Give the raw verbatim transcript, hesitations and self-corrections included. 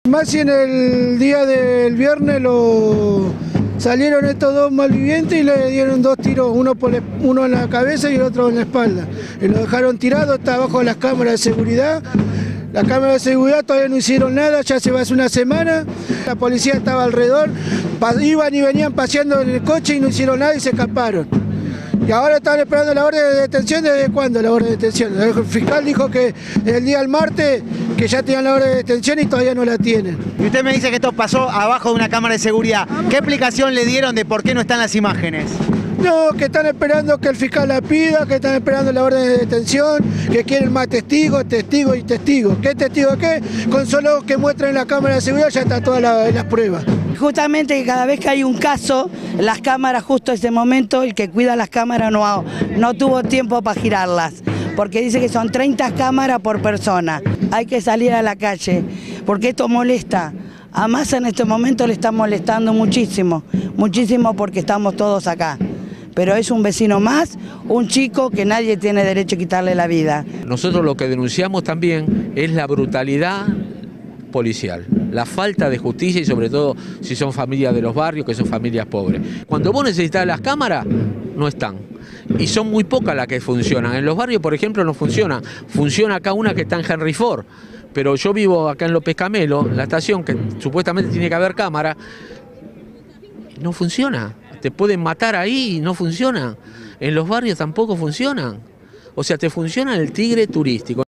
Más si en el día del viernes lo salieron estos dos malvivientes y le dieron dos tiros, uno, por el, uno en la cabeza y el otro en la espalda. Y lo dejaron tirado, está abajo de las cámaras de seguridad. Las cámaras de seguridad todavía no hicieron nada, ya se va hace una semana. La policía estaba alrededor, iban y venían paseando en el coche y no hicieron nada y se escaparon. Y ahora están esperando la orden de detención. ¿Desde cuándo la orden de detención? El fiscal dijo que el día del martes que ya tenían la orden de detención y todavía no la tienen. Y usted me dice que esto pasó abajo de una cámara de seguridad. ¿Qué explicación le dieron de por qué no están las imágenes? No, que están esperando que el fiscal la pida, que están esperando la orden de detención, que quieren más testigos, testigos y testigos. ¿Qué testigo qué? Con solo que muestren la cámara de seguridad ya está todas la, las pruebas. Justamente que cada vez que hay un caso, las cámaras, justo ese momento, el que cuida las cámaras no, no tuvo tiempo para girarlas, porque dice que son treinta cámaras por persona. Hay que salir a la calle, porque esto molesta. A Massa en este momento le está molestando muchísimo, muchísimo porque estamos todos acá. Pero es un vecino más, un chico que nadie tiene derecho a quitarle la vida. Nosotros lo que denunciamos también es la brutalidad policial, la falta de justicia y sobre todo si son familias de los barrios, que son familias pobres. Cuando vos necesitas las cámaras, no están. Y son muy pocas las que funcionan. En los barrios, por ejemplo, no funcionan. Funciona acá una que está en Henry Ford. Pero yo vivo acá en López Camelo, la estación que supuestamente tiene que haber cámara, no funciona. Te pueden matar ahí y no funciona. En los barrios tampoco funcionan. O sea, te funciona el tigre turístico.